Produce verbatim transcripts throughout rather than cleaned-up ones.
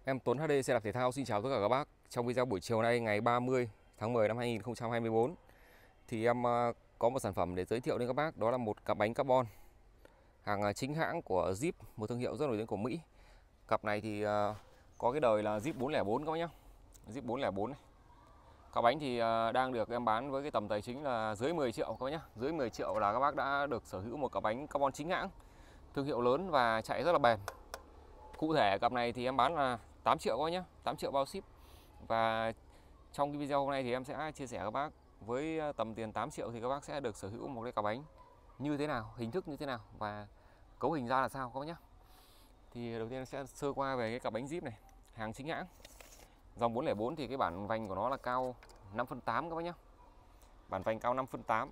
Em Tuấn hát đê xe đạp thể thao xin chào tất cả các bác. Trong video buổi chiều nay ngày ba mươi tháng mười năm hai nghìn không trăm hai mươi tư thì em ờ, có một sản phẩm để giới thiệu đến các bác, đó là một cặp bánh carbon hàng ờ, chính hãng của Jeep, một thương hiệu rất nổi tiếng của Mỹ. Cặp này thì ờ, có cái đời là Jeep bốn không bốn các bác nhé. Jeep bốn không bốn này. Cặp bánh thì ờ, đang được em bán với cái tầm tài chính là dưới mười triệu các bác nhé. Dưới mười triệu là các bác đã được sở hữu một cặp bánh carbon chính hãng, thương hiệu lớn và chạy rất là bền. Cụ thể cặp này thì em bán là tám triệu các nhé, tám triệu bao ship. Và trong cái video hôm nay thì em sẽ chia sẻ các bác với tầm tiền tám triệu thì các bác sẽ được sở hữu một cái cặp bánh như thế nào, hình thức như thế nào và cấu hình ra là sao các bác nhé. Thì đầu tiên sẽ sơ qua về cái cặp bánh Jeep này, hàng chính hãng. Dòng bốn không bốn thì cái bản vành của nó là cao năm phân tám các bác nhé. Bản vành cao năm phân tám.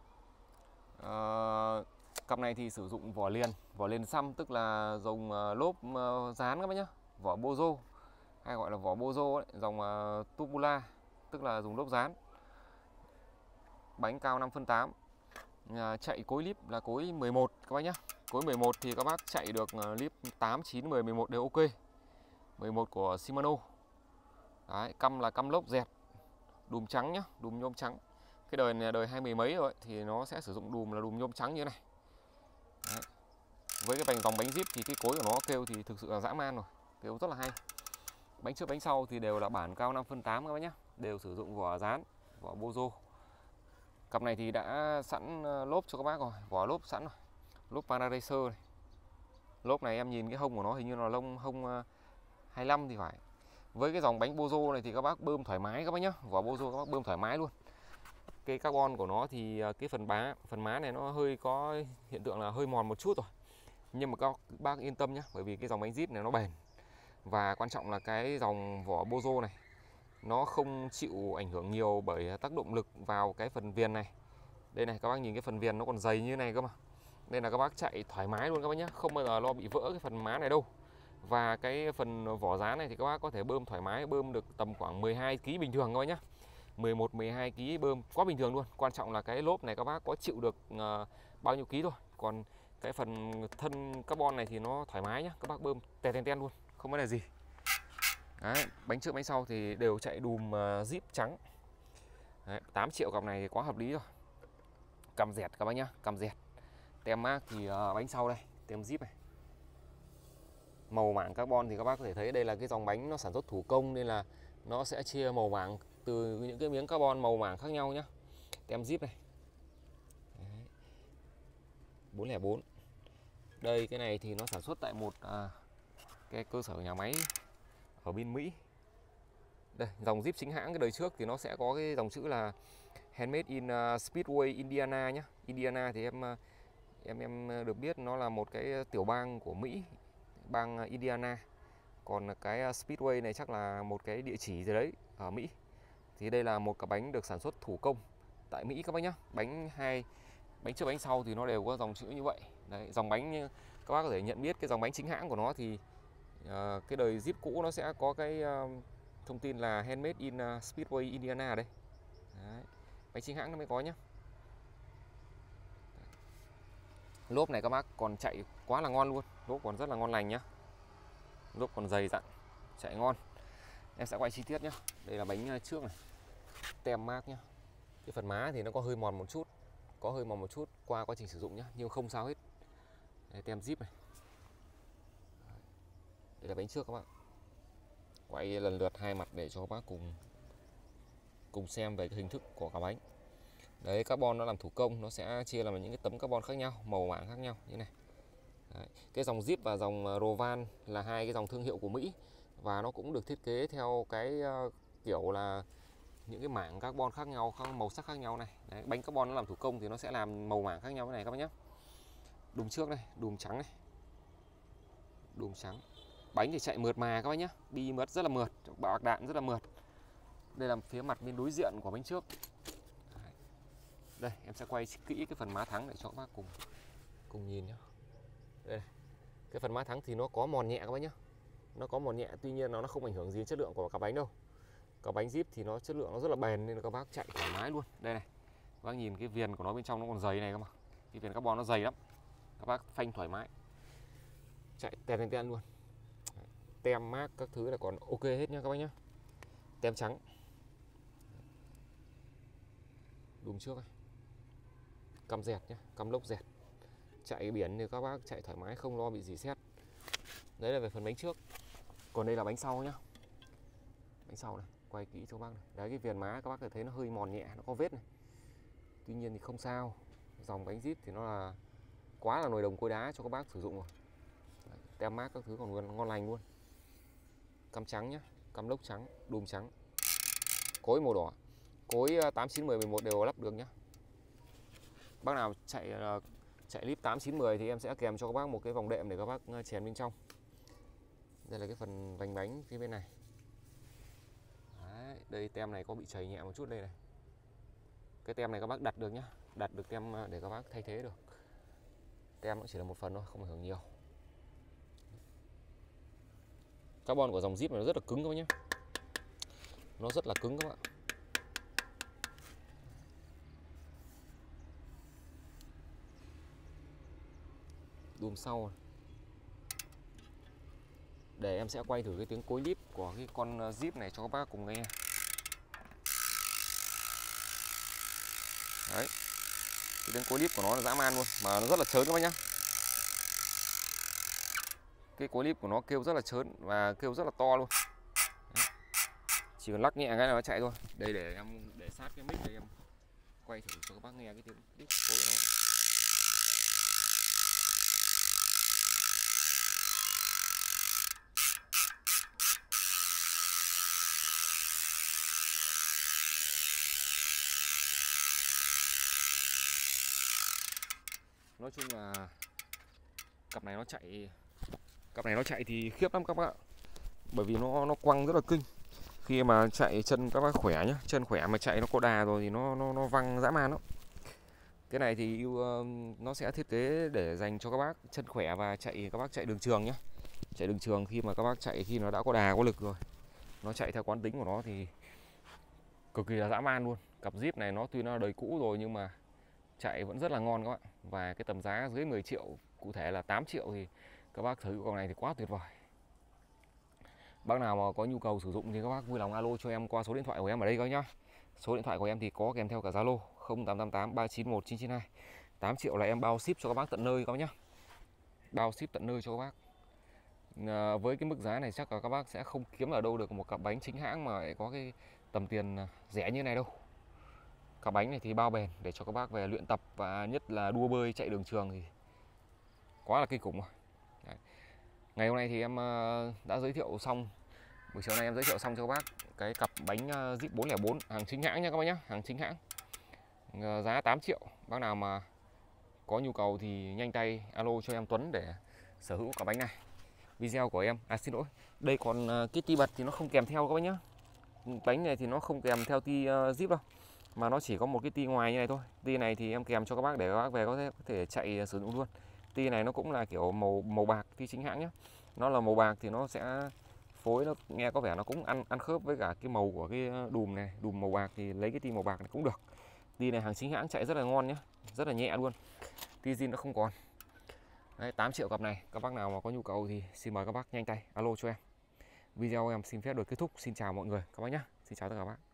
Ờ, Cặp này thì sử dụng vỏ liền, vỏ liền xăm, tức là dùng lốp dán các bác nhé, vỏ Bozo hay gọi là vỏ Bozo ấy, dòng Tubular, tức là dùng lốp dán. Bánh cao năm phân tám. Chạy cối líp là cối mười một các bác nhé. Cối mười một thì các bác chạy được líp tám, chín, mười, mười một đều ok. mười một của Shimano. Đấy, căm là căm lốp dẹt, đùm trắng nhá, đùm nhôm trắng. Cái đời này đời hai mươi mấy rồi thì nó sẽ sử dụng đùm là đùm nhôm trắng như thế này. Đấy. Với cái bánh dòng bánh Jeep thì cái cối của nó kêu thì thực sự là dã man rồi, kêu rất là hay. Bánh trước bánh sau thì đều là bản cao năm phân tám các bác nhé, đều sử dụng vỏ dán, vỏ Bozo. Cặp này thì đã sẵn lốp cho các bác rồi, vỏ lốp sẵn rồi, lốp Pararacer này. Lốp này em nhìn cái hông của nó hình như là lông hông hai mươi lăm thì phải. Với cái dòng bánh Bozo này thì các bác bơm thoải mái các bác nhé, vỏ Bozo các bác bơm thoải mái luôn. Cái carbon của nó thì cái phần bá, phần má này nó hơi có hiện tượng là hơi mòn một chút rồi. Nhưng mà các bác yên tâm nhé, bởi vì cái dòng bánh Jeep này nó bền. Và quan trọng là cái dòng vỏ Bozo này nó không chịu ảnh hưởng nhiều bởi tác động lực vào cái phần viền này. Đây này, các bác nhìn cái phần viền nó còn dày như thế này cơ mà. Đây là các bác chạy thoải mái luôn các bác nhé, không bao giờ lo bị vỡ cái phần má này đâu. Và cái phần vỏ dán này thì các bác có thể bơm thoải mái, bơm được tầm khoảng mười hai ki lô gam bình thường các bác nhé. mười một, mười hai ki lô gam bơm quá bình thường luôn. Quan trọng là cái lốp này các bác có chịu được uh, bao nhiêu ký thôi. Còn cái phần thân carbon này thì nó thoải mái nhá, các bác bơm tè ten ten luôn, không vấn đề gì. Đấy, bánh trước bánh sau thì đều chạy đùm uh, Jeep trắng. Đấy, tám triệu cặp này thì quá hợp lý rồi. Cằm dẹt các bác nhá, cằm dẹt. Tem mác thì uh, bánh sau đây, tem Jeep này. Màu mảng carbon thì các bác có thể thấy đây là cái dòng bánh nó sản xuất thủ công nên là nó sẽ chia màu mảng từ những cái miếng carbon màu mảng khác nhau nhá. Tem Jeep này. Đấy. bốn không bốn. Đây cái này thì nó sản xuất tại một à, cái cơ sở nhà máy ở bên Mỹ. Đây, dòng Jeep chính hãng cái đời trước thì nó sẽ có cái dòng chữ là Handmade in uh, Speedway Indiana nhé. Indiana thì em em em được biết nó là một cái tiểu bang của Mỹ, bang Indiana. Còn cái Speedway này chắc là một cái địa chỉ gì đấy ở Mỹ. Thì đây là một cái bánh được sản xuất thủ công tại Mỹ các bác nhé. Bánh hai, bánh trước bánh sau thì nó đều có dòng chữ như vậy. Đấy, dòng bánh các bác có thể nhận biết cái dòng bánh chính hãng của nó thì uh, cái đời Jeep cũ nó sẽ có cái uh, thông tin là Handmade in uh, Speedway Indiana đây. Đấy, bánh chính hãng nó mới có nhé. Lốp này các bác còn chạy quá là ngon luôn, lốp còn rất là ngon lành nhá. Lốp còn dày dặn, chạy ngon. Em sẽ quay chi tiết nhé. Đây là bánh trước này, tem mác nhá. Cái phần má thì nó có hơi mòn một chút, có hơi mòn một chút qua quá trình sử dụng nhá, nhưng không sao hết. Đây, tem Jeep này. Đây là bánh trước các bạn. Quay lần lượt hai mặt để cho các bác cùng cùng xem về cái hình thức của cả bánh. Đấy, carbon nó làm thủ công, nó sẽ chia làm những cái tấm carbon khác nhau, màu mảng khác nhau như này. Đấy. Cái dòng Jeep và dòng Rovan là hai cái dòng thương hiệu của Mỹ và nó cũng được thiết kế theo cái uh, kiểu là những cái mảng carbon khác nhau, màu sắc khác nhau này. Đấy, bánh carbon nó làm thủ công thì nó sẽ làm màu mảng khác nhau cái này các bác nhé. Đùm trước này, đùm trắng này, đùm trắng. Bánh thì chạy mượt mà các bác nhé, bi mượt rất là mượt, bạc đạn rất là mượt. Đây là phía mặt bên đối diện của bánh trước. Đấy. Đây em sẽ quay kỹ cái phần má thắng để cho các bác cùng cùng nhìn nhé. Đây này. Cái phần má thắng thì nó có mòn nhẹ các bác nhé, nó có mòn nhẹ, tuy nhiên nó nó không ảnh hưởng gì đến chất lượng của cả bánh đâu. Cả bánh Jeep thì nó chất lượng nó rất là bền nên là các bác chạy thoải mái luôn. Đây này, các bác nhìn cái viền của nó bên trong nó còn dày này cơ mà, cái viền carbon nó dày lắm, các bác phanh thoải mái, chạy tè ten ten luôn. Đấy. tem mác các thứ là còn ok hết nhá các bác nhá. Tem trắng. Đùm trước này. Căm dẹt nhá, căm lốc dẹt. Chạy biển thì các bác chạy thoải mái không lo bị rỉ sét. Đấy là về phần bánh trước. Còn đây là bánh sau nhá. Bánh sau này, quay kỹ cho các bác này. Đấy, cái viền má các bác có thể thấy nó hơi mòn nhẹ, nó có vết này. Tuy nhiên thì không sao. Dòng bánh Jeep thì nó là quá là nồi đồng cối đá cho các bác sử dụng rồi. Đấy, tem mác các thứ còn ngon, ngon lành luôn. Căm trắng nhá, căm lốc trắng, đùm trắng. Cối màu đỏ. Cối tám, chín, mười, mười một đều lắp được nhá. Bác nào chạy chạy clip tám, chín, mười thì em sẽ kèm cho các bác một cái vòng đệm để các bác chèn bên trong. Đây là cái phần vành bánh phía bên này. Đấy, đây tem này có bị chảy nhẹ một chút đây này. Cái tem này các bác đặt được nhá, đặt được tem để các bác thay thế được. Tem nó chỉ là một phần thôi, không ảnh hưởng nhiều. Carbon của dòng Jeep này nó rất là cứng các bác nhé. Nó rất là cứng các bạn. Đùm sau này. Để em sẽ quay thử cái tiếng cối líp của cái con Jeep này cho các bác cùng nghe. Đấy. Cái tiếng cối líp của nó là dã man luôn, mà nó rất là chớn các bác nhá. Cái cối líp của nó kêu rất là chớn và kêu rất là to luôn. Đấy. Chỉ cần lắc nhẹ cái là nó chạy thôi. Đây để em để sát cái mic đây em quay thử cho các bác nghe cái tiếng líp cối của nó. Nói chung là cặp này nó chạy cặp này nó chạy thì khiếp lắm các bạn, bởi vì nó nó quăng rất là kinh. Khi mà chạy chân các bác khỏe nhá, chân khỏe mà chạy nó có đà rồi thì nó nó nó văng dã man lắm. Cái này thì nó sẽ thiết kế để dành cho các bác chân khỏe và chạy các bác chạy đường trường nhá. Chạy đường trường khi mà các bác chạy khi nó đã có đà có lực rồi, nó chạy theo quán tính của nó thì cực kỳ là dã man luôn. Cặp Jeep này nó tuy nó đời cũ rồi nhưng mà chạy vẫn rất là ngon các bạn. Và cái tầm giá dưới mười triệu, cụ thể là tám triệu thì các bác thấy con này thì quá tuyệt vời. Bác nào mà có nhu cầu sử dụng thì các bác vui lòng alo cho em qua số điện thoại của em ở đây các nhá. Số điện thoại của em thì có kèm theo cả Zalo không tám tám tám ba chín một chín chín hai. tám triệu là em bao ship cho các bác tận nơi các bác nhá. Bao ship tận nơi cho các bác. À, với cái mức giá này chắc là các bác sẽ không kiếm ở đâu được một cặp bánh chính hãng mà lại có cái tầm tiền rẻ như này đâu. Cặp bánh này thì bao bền để cho các bác về luyện tập và nhất là đua bơi chạy đường trường thì quá là kinh khủng rồi. Đấy. Ngày hôm nay thì em đã giới thiệu xong, buổi chiều nay em giới thiệu xong cho các bác cái cặp bánh Jeep bốn không bốn hàng chính hãng nha các bác nhé, hàng chính hãng. Giá tám triệu. Bác nào mà có nhu cầu thì nhanh tay alo cho em Tuấn để sở hữu cặp bánh này. Video của em, à xin lỗi, đây còn cái ti bật thì nó không kèm theo các bác nhé. Bánh này thì nó không kèm theo ti Jeep đâu, mà nó chỉ có một cái ti ngoài như này thôi. Ti này thì em kèm cho các bác để các bác về có thể, có thể chạy sử dụng luôn. Ti này nó cũng là kiểu màu màu bạc, ti chính hãng nhé. Nó là màu bạc thì nó sẽ phối nó nghe có vẻ nó cũng ăn ăn khớp với cả cái màu của cái đùm này, đùm màu bạc thì lấy cái ti màu bạc này cũng được. Ti này hàng chính hãng chạy rất là ngon nhé, rất là nhẹ luôn. Ti zin nó không còn. Đấy, tám triệu cặp này, các bác nào mà có nhu cầu thì xin mời các bác nhanh tay alo cho em. Video em xin phép được kết thúc. Xin chào mọi người các bác nhé. Xin chào tất cả các bác.